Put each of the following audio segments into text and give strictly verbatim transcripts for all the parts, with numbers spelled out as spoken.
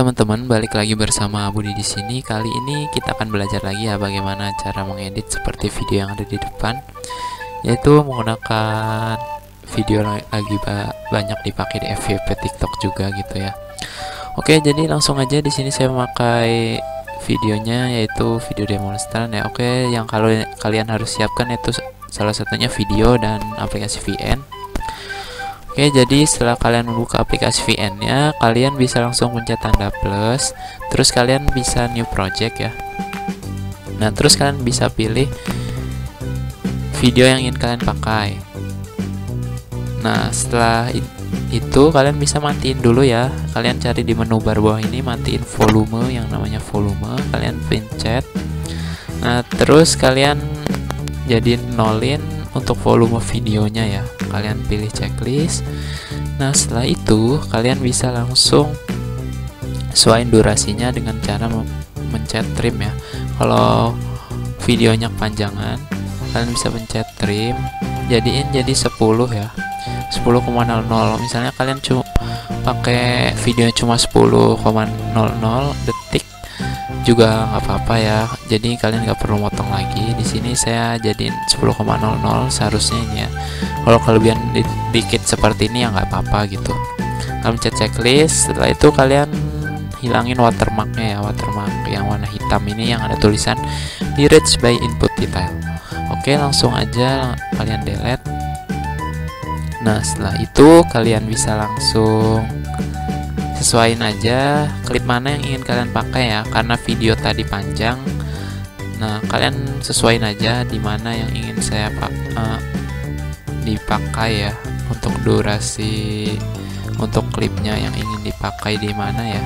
teman-teman, balik lagi bersama Budi di sini. Kali ini kita akan belajar lagi ya bagaimana cara mengedit seperti video yang ada di depan, yaitu menggunakan video lagi ba banyak dipakai di F Y P TikTok juga gitu ya. Oke, jadi langsung aja di sini saya memakai videonya yaitu video demonstran ya. Oke, yang kalau kalian harus siapkan yaitu salah satunya video dan aplikasi V N. Oke, jadi setelah kalian membuka aplikasi V N-nya, kalian bisa langsung pencet tanda plus, terus kalian bisa new project ya. Nah, terus kalian bisa pilih video yang ingin kalian pakai. Nah, setelah itu kalian bisa matiin dulu ya. Kalian cari di menu bar bawah ini, matiin volume, yang namanya volume, kalian pencet. Nah, terus kalian jadiin nolin untuk volume videonya ya. Kalian pilih checklist. Nah, setelah itu kalian bisa langsung sesuaiin durasinya dengan cara mencet trim ya. Kalau videonya kepanjangan, kalian bisa pencet trim, jadiin jadi sepuluh ya, sepuluh koma nol nol. Misalnya kalian cuma pakai videonya cuma sepuluh koma nol nol detik juga nggak apa-apa ya. Jadi kalian nggak perlu motong lagi. Di sini saya jadiin sepuluh koma nol nol seharusnya ini ya. Kalau kelebihan di dikit seperti ini ya nggak apa-apa gitu. Kalian pencet checklist. Setelah itu kalian hilangin watermarknya ya, watermark yang warna hitam ini yang ada tulisan Erase by input detail. Oke, langsung aja kalian delete. Nah, setelah itu kalian bisa langsung sesuaiin aja klip mana yang ingin kalian pakai ya, karena video tadi panjang. Nah, kalian sesuaiin aja di mana yang ingin saya pak uh, dipakai ya, untuk durasi untuk klipnya yang ingin dipakai di mana ya.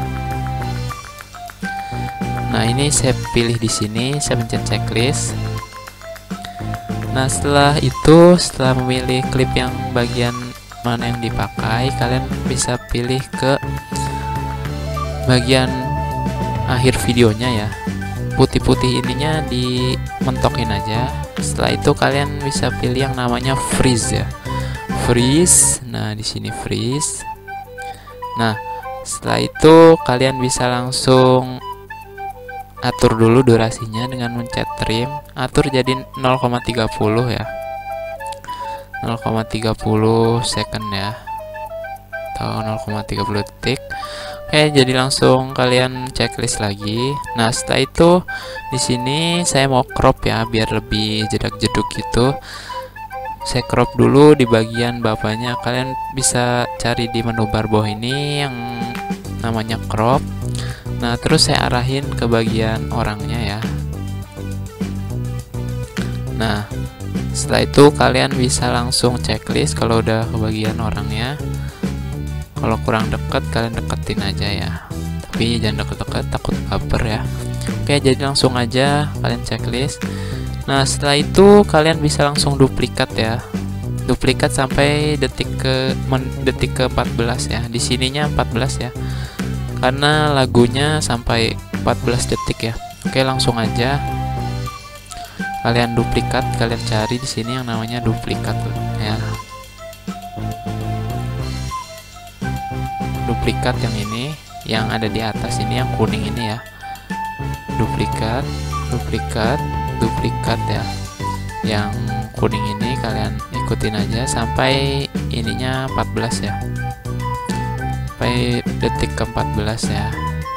Nah, ini saya pilih di sini, saya pencet checklist. Nah, setelah itu setelah memilih klip yang bagian mana yang dipakai, kalian bisa pilih ke bagian akhir videonya ya. Putih-putih ininya dimentokin aja. Setelah itu kalian bisa pilih yang namanya freeze ya. Freeze. Nah, di sini freeze. Nah, setelah itu kalian bisa langsung atur dulu durasinya dengan mencet trim. Atur jadi nol koma tiga puluh ya. nol koma tiga puluh second ya. Atau nol koma tiga puluh detik. Oke, jadi langsung kalian checklist lagi. Nah, setelah itu di sini saya mau crop ya biar lebih jedak-jeduk gitu. Saya crop dulu di bagian bawahnya. Kalian bisa cari di menu bar bawah ini yang namanya crop. Nah, terus saya arahin ke bagian orangnya ya. Nah, setelah itu kalian bisa langsung checklist kalau udah ke bagian orangnya. Kalau kurang dekat kalian deketin aja ya, tapi jangan deket-deket, takut baper ya. Oke, jadi langsung aja kalian checklist. Nah, setelah itu kalian bisa langsung duplikat ya, duplikat sampai detik ke detik ke empat belas ya. Di sininya empat belas ya, karena lagunya sampai empat belas detik ya. Oke, langsung aja kalian duplikat, kalian cari di sini yang namanya duplikat ya. Duplikat yang ini, yang ada di atas ini, yang kuning ini ya. Duplikat, duplikat, duplikat ya. Yang kuning ini kalian ikutin aja sampai ininya empat belas ya. Sampai detik ke empat belas ya.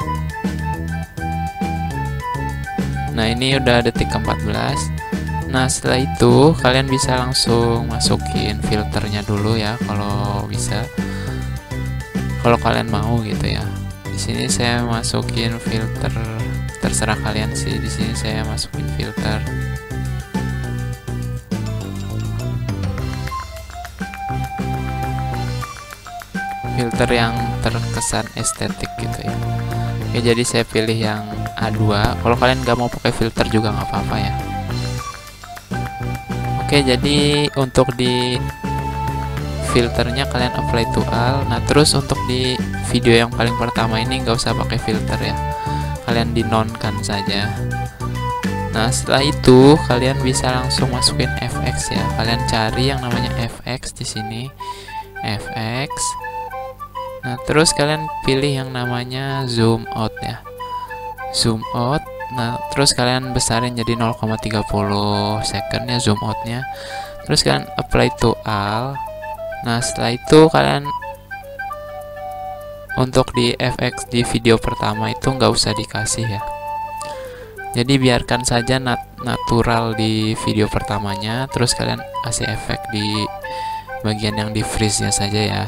Nah, ini udah detik ke empat belas. Nah, setelah itu kalian bisa langsung masukin filternya dulu ya kalau bisa. Kalau kalian mau gitu ya. Di sini saya masukin filter, terserah kalian sih. Di sini saya masukin filter. Filter yang terkesan estetik gitu ya. Oke, jadi saya pilih yang A dua. Kalau kalian nggak mau pakai filter juga nggak apa-apa ya. Oke, jadi untuk di filternya kalian apply to all. Nah, terus untuk di video yang paling pertama ini nggak usah pakai filter ya, kalian di nonkan saja. Nah, setelah itu kalian bisa langsung masukin F X ya. Kalian cari yang namanya F X di sini, F X. Nah, terus kalian pilih yang namanya zoom out ya. Zoom out. Nah, terus kalian besarin jadi nol koma tiga nol second ya zoom outnya. Terus kalian apply to all. Nah, setelah itu kalian untuk di efek di video pertama itu nggak usah dikasih ya. Jadi biarkan saja nat natural di video pertamanya. Terus kalian kasih efek di bagian yang di freeze nya saja ya.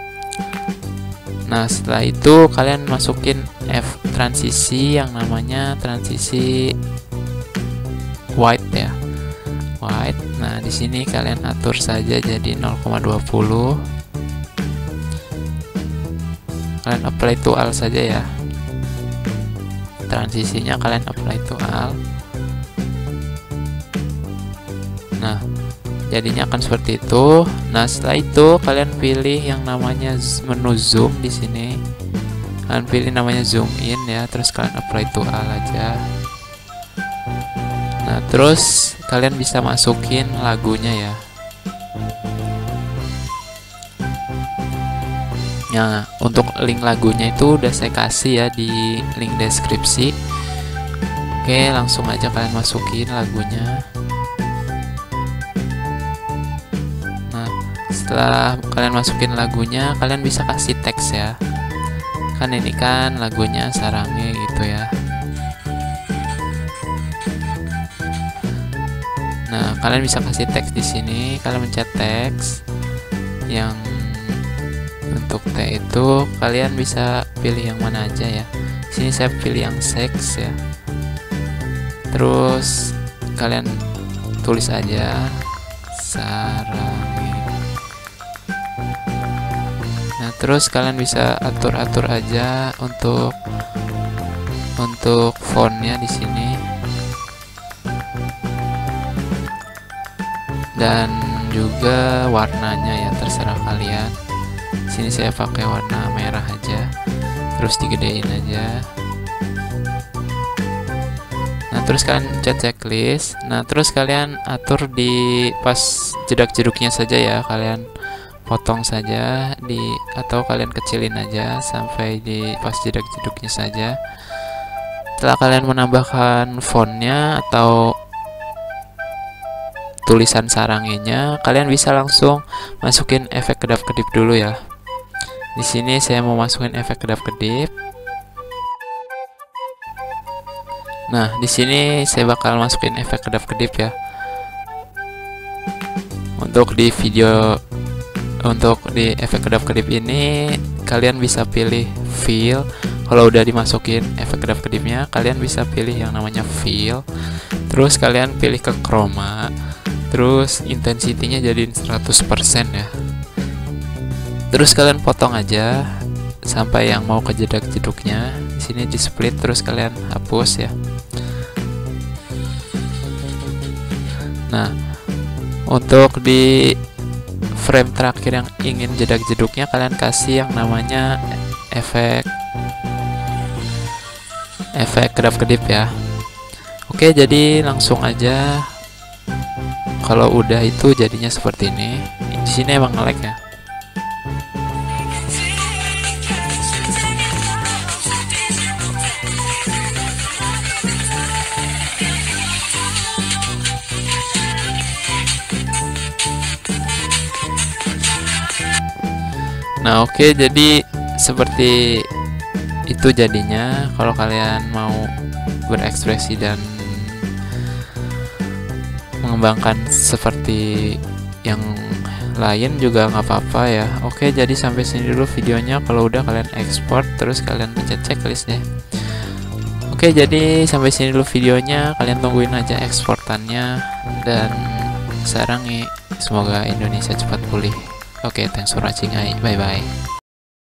Nah, setelah itu kalian masukin F transisi yang namanya transisi white ya. White. Nah, di sini kalian atur saja jadi nol koma dua nol. Kalian apply to all saja ya. Transisinya kalian apply to all. Nah, jadinya akan seperti itu. Nah, setelah itu kalian pilih yang namanya menu zoom di sini. Kalian pilih namanya zoom in ya, terus kalian apply to all aja. Nah, terus kalian bisa masukin lagunya ya. Nah, untuk link lagunya itu udah saya kasih ya di link deskripsi. Oke, langsung aja kalian masukin lagunya. Setelah kalian masukin lagunya, kalian bisa kasih teks ya. Kan ini kan lagunya sarangnya gitu ya. Nah, kalian bisa kasih teks di sini. Kalian mencet teks yang untuk T itu kalian bisa pilih yang mana aja ya. Di sini saya pilih yang seks ya. Terus kalian tulis aja sarangnya. Nah, terus kalian bisa atur-atur aja untuk untuk fontnya di sini. Dan juga warnanya ya, terserah kalian. Di sini saya pakai warna merah aja. Terus digedein aja. Nah, terus kalian cek checklist. Nah, terus kalian atur di pas jedak-jeduknya saja ya, kalian potong saja di atau kalian kecilin aja sampai di pas jedak-jeduknya saja. Setelah kalian menambahkan fontnya atau tulisan sarangnya, kalian bisa langsung masukin efek kedap-kedip dulu ya. Di sini saya mau masukin efek kedap-kedip. Nah, di sini saya bakal masukin efek kedap-kedip ya. Untuk di video Untuk di efek kedap-kedip ini kalian bisa pilih fill. Kalau udah dimasukin efek kedap-kedipnya, kalian bisa pilih yang namanya fill. Terus kalian pilih ke chroma. Terus intensitinya jadiin seratus persen ya. Terus kalian potong aja sampai yang mau ke jedak-jeduknya. Di sini di split, terus kalian hapus ya. Nah, untuk di frame terakhir yang ingin jedak-jeduknya, kalian kasih yang namanya efek efek kedap-kedip ya. Oke, jadi langsung aja. Kalau udah itu jadinya seperti ini. Di sini emang nge-lag ya. Nah, oke, okay, jadi seperti itu jadinya. Kalau kalian mau berekspresi dan mengembangkan seperti yang lain juga nggak apa-apa ya. Oke, okay, jadi sampai sini dulu videonya. Kalau udah kalian ekspor, terus kalian pencet checklist deh. Oke, okay, jadi sampai sini dulu videonya. Kalian tungguin aja eksportannya. Dan sekarang nih, semoga Indonesia cepat pulih. Oke, okay, thanks for watching. Bye bye.